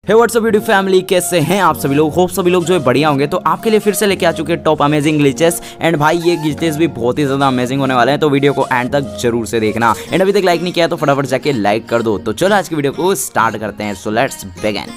हे WhatsApp YouTube family, कैसे हैं आप सभी लोग। होप सभी लोग जो है बढ़िया होंगे। तो आपके लिए फिर से लेके आ चुके हैं टॉप अमेजिंग ग्लिचेस। एंड भाई ये ग्लिचेस भी बहुत ही ज्यादा अमेजिंग होने वाले हैं, तो वीडियो को एंड तक जरूर से देखना। एंड अभी तक लाइक नहीं किया तो फटाफट जाके लाइक कर दो। तो चलो आज की वीडियो को स्टार्ट करते हैं। So let's begin.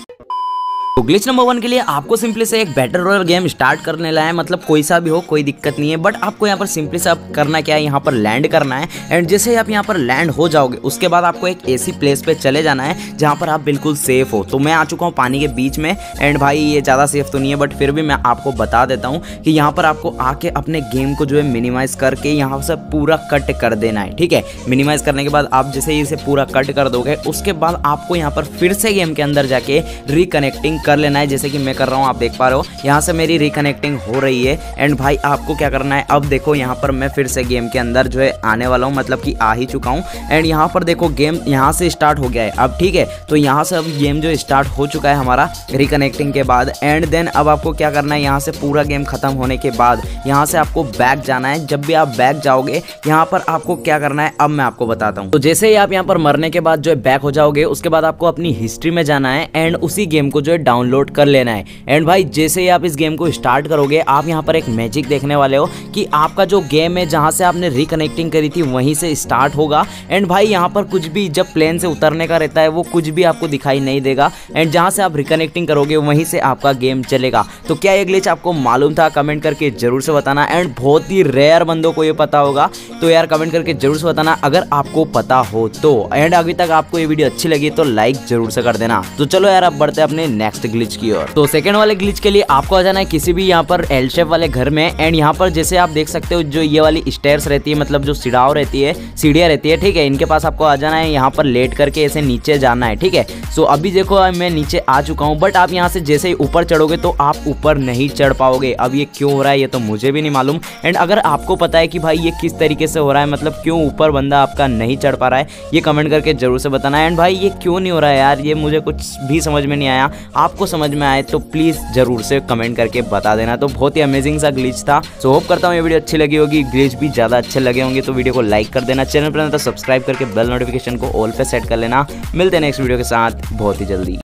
तो ग्लिच नंबर 1 के लिए आपको सिंपली से एक बैटल रॉयल गेम स्टार्ट करने ला है। मतलब कोई सा भी हो, कोई दिक्कत नहीं है, बट आपको यहाँ पर सिंपली से आप करना क्या है, यहाँ पर लैंड करना है। एंड जैसे ही आप यहाँ पर लैंड हो जाओगे उसके बाद आपको एक ऐसी प्लेस पे चले जाना है जहाँ पर आप बिल्कुल सेफ हो। तो मैं आ चुका हूँ पानी के बीच में। एंड भाई ये ज़्यादा सेफ तो नहीं है, बट फिर भी मैं आपको बता देता हूँ कि यहाँ पर आपको आके अपने गेम को जो है मिनिमाइज करके यहाँ से पूरा कट कर देना है। ठीक है, मिनिमाइज करने के बाद आप जैसे इसे पूरा कट कर दोगे उसके बाद आपको यहाँ पर फिर से गेम के अंदर जाके रिकनेक्टिंग कर लेना है, जैसे कि मैं कर रहा हूँ। आप देख पा रहे हो यहाँ से मेरी रिकनेक्टिंग हो रही है। एंड भाई आपको क्या करना है, अब देखो यहाँ पर मैं फिर से गेम के अंदर जो है आने वाला हूँ, मतलब कि आ ही चुका हूँ। एंड यहाँ पर देखो गेम यहाँ से स्टार्ट हो गया है अब। ठीक है, तो यहाँ से अब गेम जो स्टार्ट हो चुका है हमारा रिकनेक्टिंग के बाद। एंड देन अब आपको क्या करना है, यहाँ से पूरा गेम खत्म होने के बाद यहाँ से आपको बैक जाना है। जब भी आप बैक जाओगे यहाँ पर आपको क्या करना है अब मैं आपको बताता हूँ। तो जैसे ही आप यहाँ पर मरने के बाद जो है बैक हो जाओगे उसके बाद आपको अपनी हिस्ट्री में जाना है एंड उसी गेम को जो है डाउनलोड कर लेना है। एंड भाई जैसे ही आप इस गेम को स्टार्ट करोगे आप यहाँ पर एक मैजिक देखने वाले हो कि आपका जो गेम है जहाँ से आपने रिकनेक्टिंग करी थी वहीं से स्टार्ट होगा। एंड भाई यहाँ पर कुछ भी जब प्लेन से उतरने का रहता है वो कुछ भी आपको दिखाई नहीं देगा। एंड जहाँ से आप रिकनेक्टिंग करोगे वहीं से आपका गेम चलेगा। तो क्या ये ग्लिच आपको मालूम था? कमेंट करके जरूर से बताना। एंड बहुत ही रेयर बंदों को ये पता होगा, तो यार कमेंट करके जरूर से बताना अगर आपको पता हो तो। एंड अभी तक आपको ये वीडियो अच्छी लगी तो लाइक जरूर से कर देना। तो चलो यार अब बढ़ते हैं अपने नेक्स्ट ग्लिच की ओर। तो सेकंड वाले ग्लिच के लिए आपको आ जाना है किसी भी यहाँ पर एल शेप वाले घर में। एंड यहाँ पर जैसे आप देख सकते हो जो ये वाली स्टेयर्स रहती है, मतलब जो सीढ़ाव रहती है, सीढ़ियाँ रहती है। ठीक है, इनके पास आपको आ जाना है, यहाँ पर लेट करके ऐसे नीचे जाना है। ठीक है, सो अभी देखो मैं नीचे आ चुका हूँ, बट आप यहाँ से जैसे ही ऊपर चढ़ोगे तो आप ऊपर नहीं चढ़ पाओगे। अब ये क्यों हो रहा है ये तो मुझे भी नहीं मालूम। एंड अगर आपको पता है कि भाई ये किस तरीके से हो रहा है, मतलब क्यों ऊपर बंदा आपका नहीं चढ़ पा रहा है, ये कमेंट करके जरूर से बताना। एंड भाई ये क्यों नहीं हो रहा है यार, ये मुझे कुछ भी समझ में नहीं आया। आपको समझ में आए तो प्लीज़ जरूर से कमेंट करके बता देना। तो बहुत ही अमेजिंग सा ग्लिच था। सो होप करता हूँ ये वीडियो अच्छी लगी होगी, ग्लिच भी ज़्यादा अच्छे लगे होंगे तो वीडियो को लाइक कर देना। चैनल पर तो सब्सक्राइब करके बेल नोटिफिकेशन को ऑल पे सेट कर लेना। मिलते हैं नेक्स्ट वीडियो के साथ बहुत ही जल्दी।